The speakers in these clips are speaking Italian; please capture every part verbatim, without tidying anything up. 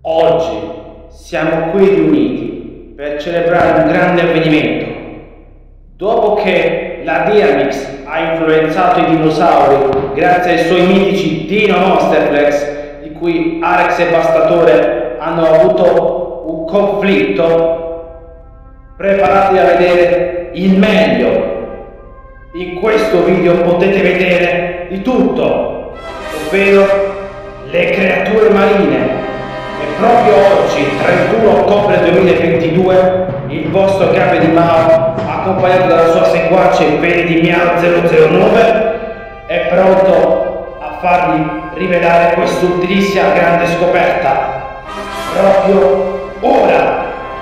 Oggi siamo qui riuniti per celebrare un grande avvenimento. Dopo che la Dynamix ha influenzato i dinosauri grazie ai suoi mitici Dino Monsterflex, di cui Arex e Bastatore hanno avuto un conflitto, preparatevi a vedere il meglio. In questo video potete vedere di tutto, ovvero le creature marine. E proprio oggi, trentuno ottobre duemilaventidue, il vostro Gabe Di Mao, accompagnato dalla sua seguace Veri Di Miao zero zero nove, è pronto a farvi rivelare quest'utilissima grande scoperta. Proprio ora!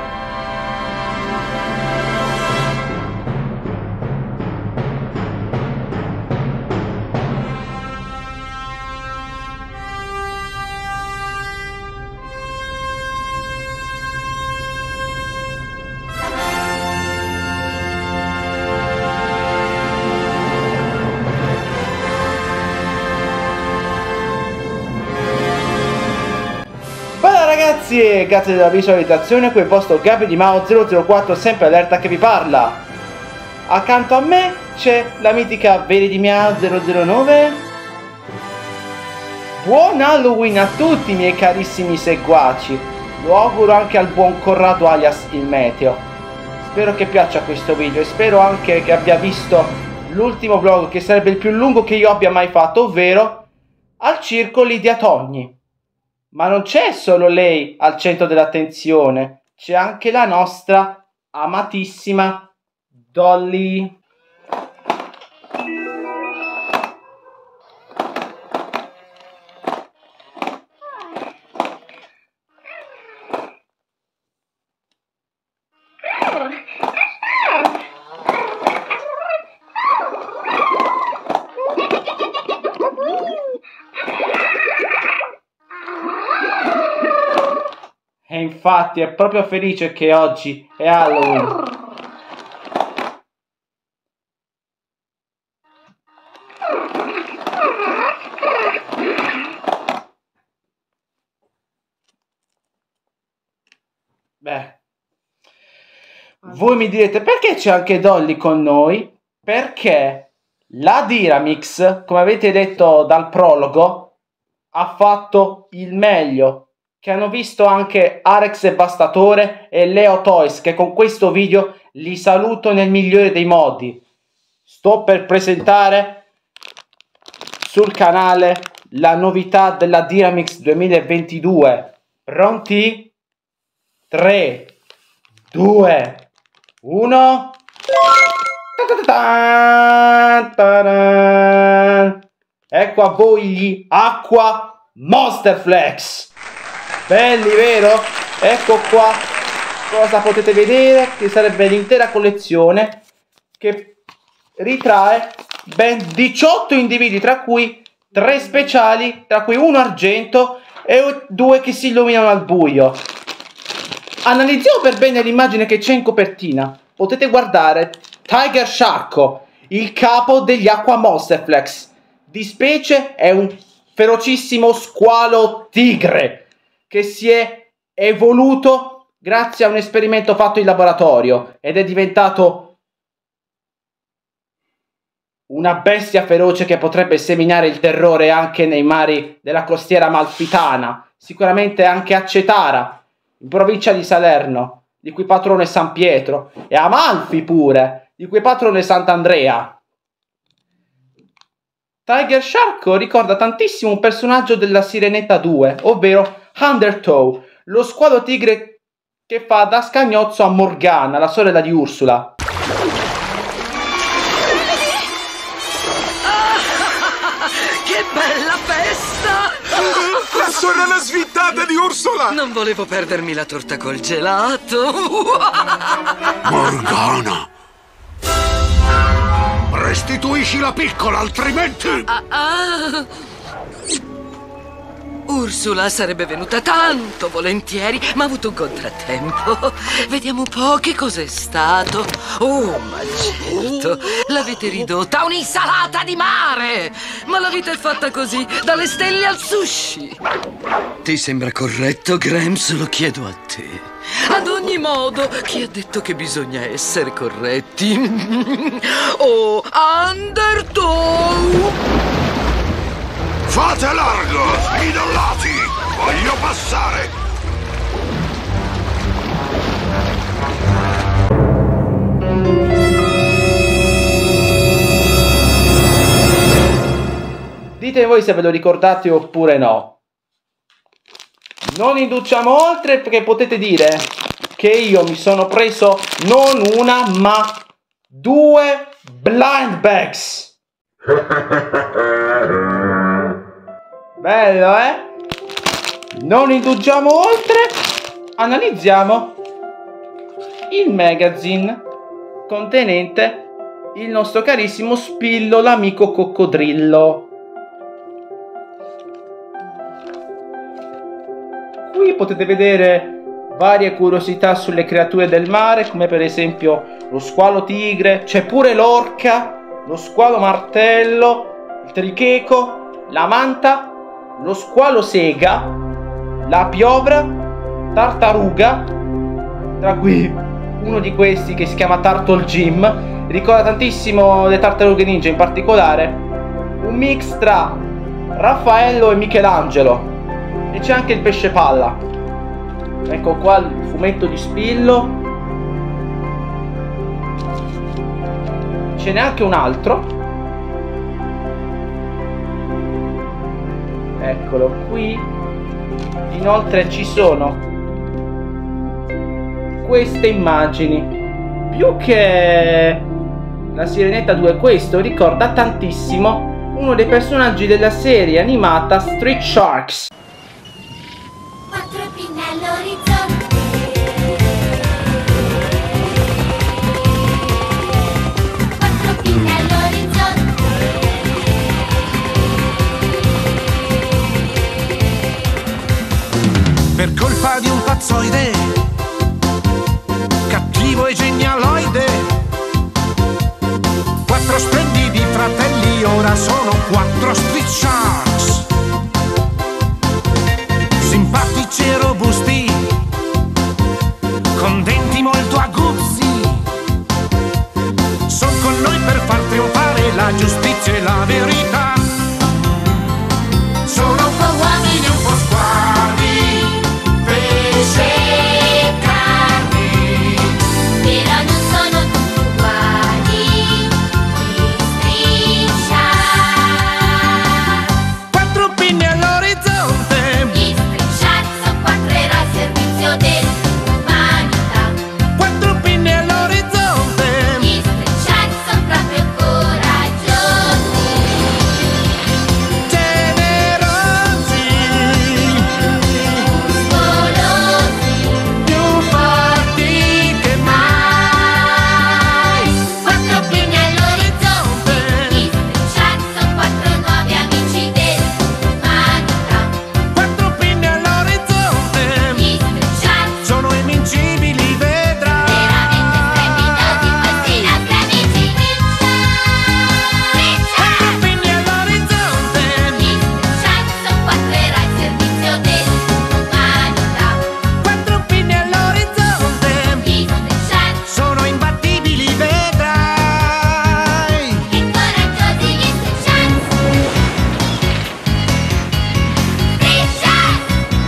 Ragazzi, grazie della visualizzazione, qui è il vostro Gabe Di Mao zero zero quattro, sempre allerta che vi parla. Accanto a me c'è la mitica Veri Di Miao zero zero nove. Buon Halloween a tutti i miei carissimi seguaci. Lo auguro anche al buon Corrado alias il Meteo. Spero che piaccia questo video e spero anche che abbia visto l'ultimo vlog, che sarebbe il più lungo che io abbia mai fatto, ovvero al circo Lidia Togni. Ma non c'è solo lei al centro dell'attenzione, c'è anche la nostra amatissima Dolly. E infatti è proprio felice che oggi è Halloween. Beh, voi mi direte perché c'è anche Dolly con noi? Perché la Dynamix, come avete detto dal prologo, ha fatto il meglio. Che hanno visto anche Arex e Bastatore e Leo Toys, che con questo video li saluto nel migliore dei modi. Sto per presentare sul canale la novità della Dynamix duemilaventidue. Pronti? tre, due, uno. Ecco a voi gli Aqua Monsterflex. Belli, vero? Ecco qua cosa potete vedere, che sarebbe l'intera collezione, che ritrae ben diciotto individui, tra cui tre speciali, tra cui uno argento e due che si illuminano al buio. Analizziamo per bene l'immagine che c'è in copertina. Potete guardare Tiger Sharko, il capo degli Aqua Monsterflex. Di specie è un ferocissimo squalo tigre che si è evoluto grazie a un esperimento fatto in laboratorio ed è diventato una bestia feroce che potrebbe seminare il terrore anche nei mari della costiera amalfitana, sicuramente anche a Cetara, in provincia di Salerno, di cui patrono è San Pietro, e a Amalfi pure, di cui patrono è Sant'Andrea. Tiger Sharko ricorda tantissimo un personaggio della Sirenetta due, ovvero Undertow, lo squalo tigre che fa da scagnozzo a Morgana, la sorella di Ursula. Ah, che bella festa! La sorella svitata di Ursula! Non volevo perdermi la torta col gelato. Morgana! Restituisci la piccola, altrimenti... Ah, ah. Ursula sarebbe venuta tanto volentieri, ma ha avuto un contrattempo. Vediamo un po' che cos'è stato. Oh, ma certo, l'avete ridotta a un'insalata di mare! Ma la vita è fatta così, dalle stelle al sushi. Ti sembra corretto, Gramps? Lo chiedo a te. Ad ogni modo, chi ha detto che bisogna essere corretti? Oh, Undertow! Fate largo, smidollati! Voglio passare! Dite voi se ve lo ricordate oppure no. Non indugiamo oltre, perché potete dire che io mi sono preso non una ma due blind bags. Bello, eh? Non indugiamo oltre, analizziamo il magazine contenente il nostro carissimo Spillo, l'amico coccodrillo. Qui potete vedere varie curiosità sulle creature del mare, come per esempio lo squalo tigre, c'è pure l'orca, lo squalo martello, il tricheco, la manta, lo squalo sega, la piovra, tartaruga, tra cui uno di questi che si chiama Turtle Jim, ricorda tantissimo le tartarughe ninja, in particolare un mix tra Raffaello e Michelangelo, e c'è anche il pesce palla. Ecco qua il fumetto di Spillo, ce n'è anche un altro. Eccolo qui. Inoltre ci sono queste immagini. Più che la Sirenetta due, questo ricorda tantissimo uno dei personaggi della serie animata Street Sharks. Quattro pinne all'orizzonte, quattro pinne all'orizzonte. Per colpa di un pazzoide, cattivo e genialoide, quattro splendidi fratelli ora sono quattro Street Sharks. Simpatici e robusti, con denti molto aguzzi, son con noi per far trionfare la giustizia e la verità. Sono un po' uomini, un po' squali, pesce e carne, Però non sono tutti uguali, gli Street Sharks. quattro pinne all'orizzonte. Gli Street Sharks sono quattro eroi al servizio dell'umanità. Quattro pinne all'orizzonte. Gli Street Sharks sono proprio coraggiosi, Generosi, golosi, più forti che mai. quattro pinne all'orizzonte. Gli Street Sharks sono quattro nuovi amici dell'umanità. Quattro pinne all'orizzonte. Gli Street Sharks Sono invincibili, vedrai. veramente strepitosi, questi nostri amici ninja. Quattro Ninja! pinne all'orizzonte. Gli Street Sharks sono quattro eroi al servizio dell'umanità. Quattro pinne all'orizzonte. Gli Street Sharks, Sono imbattibili, vedrai. che coraggiosi gli Street Sharks! Street Sharks!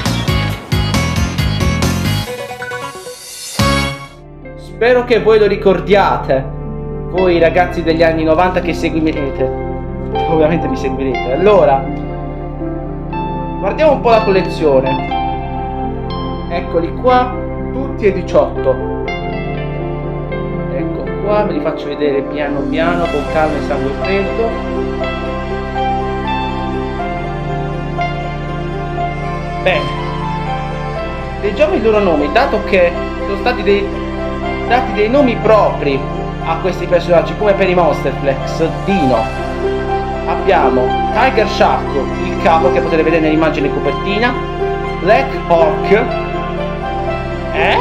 Spero che voi lo ricordiate, voi ragazzi degli anni novanta che seguirete. Ovviamente mi seguirete. Allora, guardiamo un po' la collezione. Eccoli qua, tutti e diciotto. Ecco qua, ve li faccio vedere piano piano, con calma e sangue freddo. Bene, leggiamo i loro nomi, dato che sono stati dei dati dei nomi propri a questi personaggi, come per i Monsterflex. Dino, abbiamo Tiger Shark, il capo che potete vedere nell'immagine copertina, Black Hawk. Eh?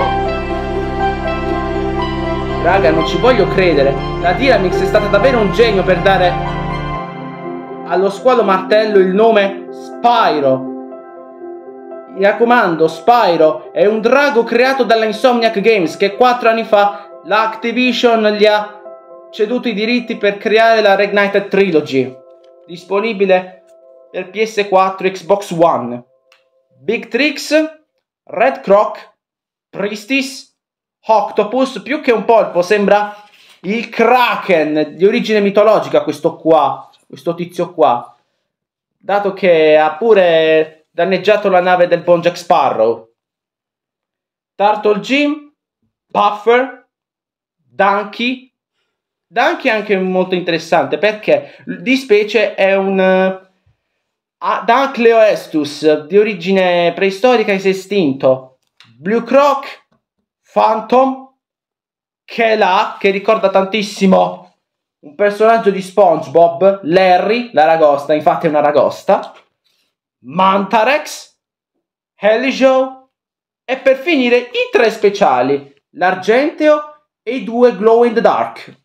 Raga, non ci voglio credere. La Dynamix è stata davvero un genio per dare allo squalo martello il nome Spyro. Mi raccomando, Spyro è un drago creato dalla Insomniac Games, che quattro anni fa la Activision gli ha ceduto i diritti per creare la Reignited Trilogy, disponibile per P S quattro e Xbox One. Big Trix, Red Croc, Priestess, Octopus, più che un polpo sembra il Kraken di origine mitologica, questo qua, questo tizio qua, dato che ha pure danneggiato la nave del buon Jack Sparrow. Turtle Jim, Puffer, Donkey. Donkey è anche molto interessante perché di specie è un uh, Dunkleoestus di origine preistorica e si è estinto. Blue Croc, Phantom, Kela, che ricorda tantissimo un personaggio di SpongeBob, Larry, l'aragosta, infatti è un'aragosta, Mantarex, Helijo e per finire i tre speciali, l'Argenteo e i due Glow in the Dark.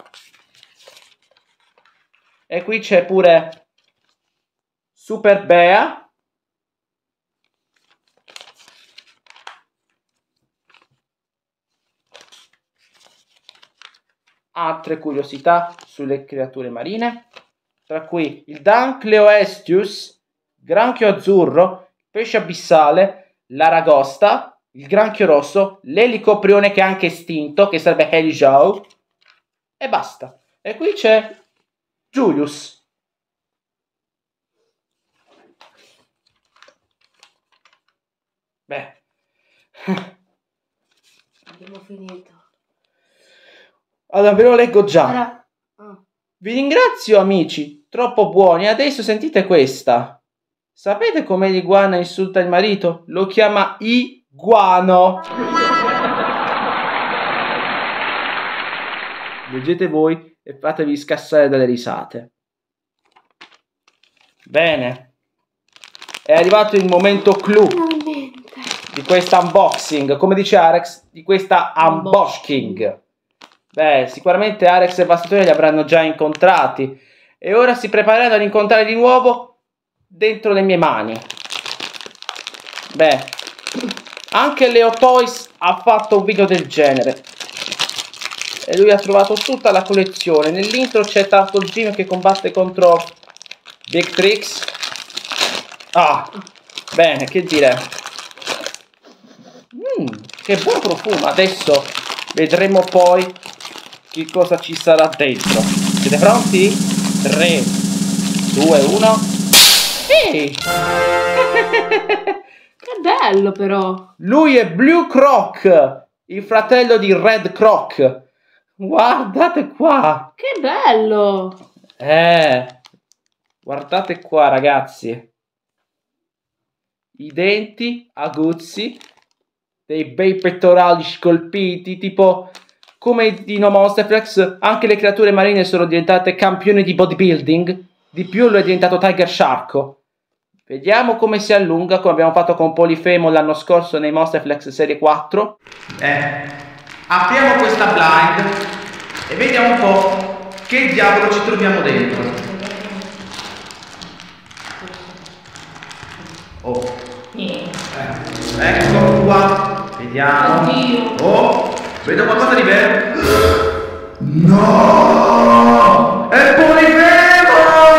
E qui c'è pure Super Bea, altre curiosità sulle creature marine, tra cui il Dunkleoestius, granchio azzurro, pesce abissale, l'aragosta, il granchio rosso, l'elicoprione che è anche estinto, che sarebbe Helijo, e basta. E qui c'è Julius. Beh, abbiamo finito. Allora ve lo leggo già. Ora... oh. Vi ringrazio amici, troppo buoni. Adesso sentite questa. Sapete come l'iguana insulta il marito? Lo chiama iguano. Leggete voi e fatevi scassare dalle risate. Bene. È arrivato il momento clou di questa unboxing. Come dice Arex, di questa unboxing. Beh, sicuramente Arex e Bastatore li avranno già incontrati. E ora si prepareranno ad incontrare di nuovo dentro le mie mani. Beh, anche Leo Toys ha fatto un video del genere. E lui ha trovato tutta la collezione. Nell'intro c'è Turtle Jim che combatte contro Big Trix. Ah, bene, che dire. Mm, che buon profumo. Adesso vedremo poi che cosa ci sarà dentro. Siete pronti? tre, due, uno. Ehi! Che bello però. Lui è Blue Croc, il fratello di Red Croc. Guardate qua. Che bello. Eh, guardate qua ragazzi. I denti aguzzi, dei bei pettorali scolpiti, tipo come di Dino Monsterflex. Anche le creature marine sono diventate campioni di bodybuilding. Di più lo è diventato Tiger Shark. Vediamo come si allunga, come abbiamo fatto con Polifemo l'anno scorso nei Monsterflex serie quattro. Eh, apriamo questa blind e vediamo un po' che diavolo ci troviamo dentro. Oh, eh, ecco qua, vediamo. Oh, vedo qualcosa di bello. No! È Polifemo!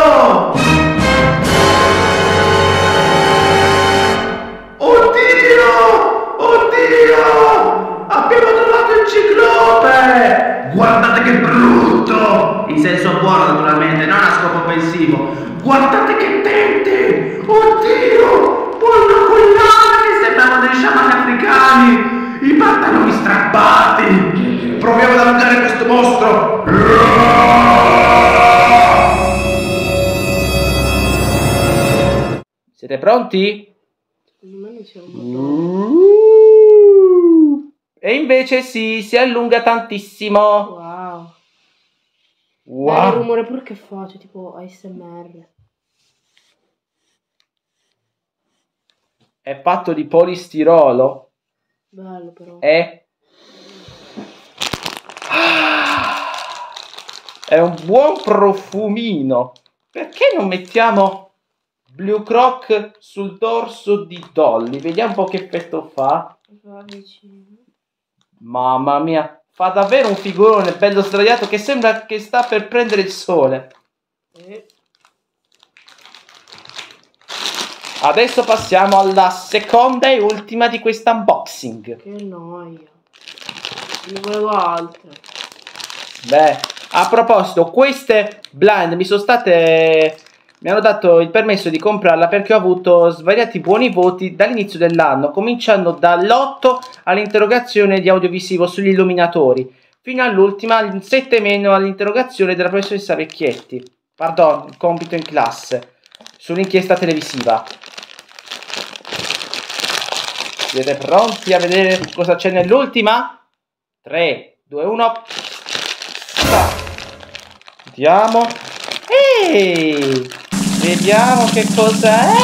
Oddio! Oddio! Abbiamo trovato il ciclope! Guardate che brutto! In senso buono naturalmente, non a scopo offensivo. Guardate che denti! Oddio! Poi una collana che sembravano dei sciamani africani! I pantaloni strappati! Proviamo ad allungare questo mostro! Siete pronti? E invece sì, si allunga tantissimo. Wow. Wow. È il Wow. rumore pure che faccio, tipo A S M R. È fatto di polistirolo. Bello però. È... È un buon profumino. Perché non mettiamo Blue Croc sul dorso di Dolly? Vediamo un po' che effetto fa. Va vicino. Mamma mia, fa davvero un figurone bello sdraiato che sembra che sta per prendere il sole. Eh. Adesso passiamo alla seconda e ultima di questa unboxing. Che noia. Ne volevo altre. Beh, a proposito, queste blind mi sono state... Mi hanno dato il permesso di comprarla perché ho avuto svariati buoni voti dall'inizio dell'anno, cominciando dall'otto all'interrogazione di audiovisivo sugli illuminatori, fino all'ultima, il sette meno all'interrogazione della professoressa Vecchietti. Pardon, il compito in classe, sull'inchiesta televisiva. Siete pronti a vedere cosa c'è nell'ultima? tre, due, uno... Vediamo. Ehi! Vediamo che cosa è.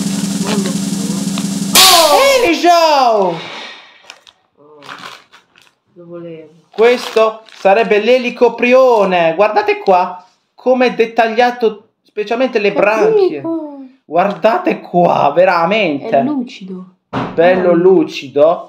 Ehi, Joe! Oh, lo volevo. Questo sarebbe l'elicoprione. Guardate qua come è dettagliato, specialmente le branchie. Guardate qua, veramente. È lucido. Bello lucido.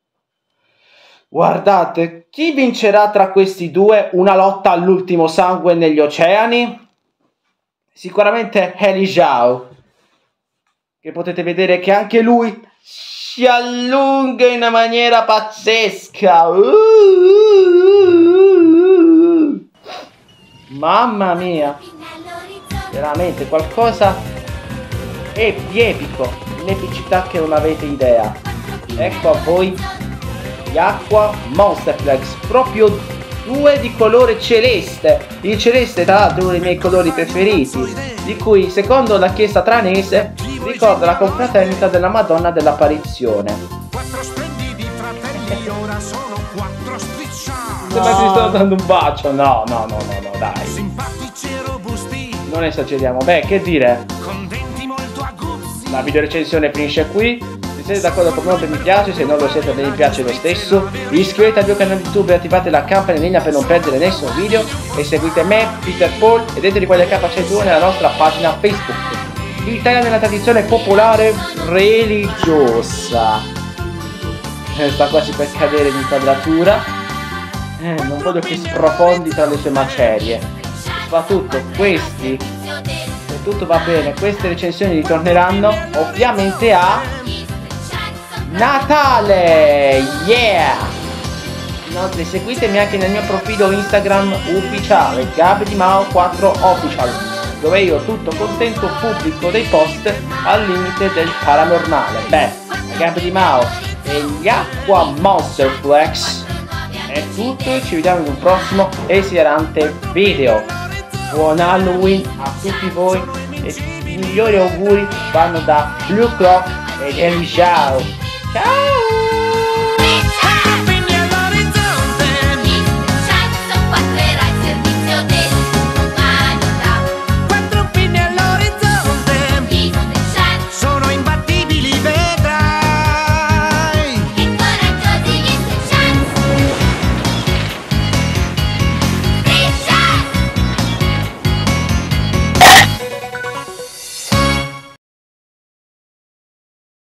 Guardate, chi vincerà tra questi due una lotta all'ultimo sangue negli oceani? Sicuramente Heli Zhao, che potete vedere che anche lui si allunga in una maniera pazzesca. Uh, uh, uh, uh. Mamma mia, veramente qualcosa è di epico, un'epicità che non avete idea. Ecco a voi gli Aqua Monsterflex, proprio due di colore celeste. Il celeste tra l'altro è uno dei miei colori preferiti, di cui secondo la chiesa tranese ricorda la confraternita della Madonna dell'Apparizione. Quattro splendidi fratelli, ora sono quattro strisciati. Sembra che ti sto dando un bacio. No, no, no, no, no, dai. Simpatici e robusti, Non esageriamo. Beh, che dire, con denti molto aguzzi. la video recensione finisce qui. Se siete d'accordo con me, mi piace, se non lo siete mi piace lo stesso. Iscrivetevi al mio canale YouTube e attivate la campanellina per non perdere nessun video. E seguite me, Peter Paul, e dentro di quelle K centouno nella nostra pagina Facebook. L'Italia nella tradizione popolare religiosa. Eh, sta quasi per cadere l'inquadratura. Eh, non voglio che sprofondi tra le sue macerie. Soprattutto questi, se tutto va bene, queste recensioni ritorneranno ovviamente a Natale! Yeah! Inoltre seguitemi anche nel mio profilo Instagram ufficiale GabDiMao quattro Official, dove io tutto contento pubblico dei post al limite del paranormale. Beh, GabDiMao e gli Aqua Monsterflex è tutto e ci vediamo in un prossimo esilarante video. Buon Halloween a tutti voi e i migliori auguri vanno da Blue Croc e Heli Zhao. Ciao!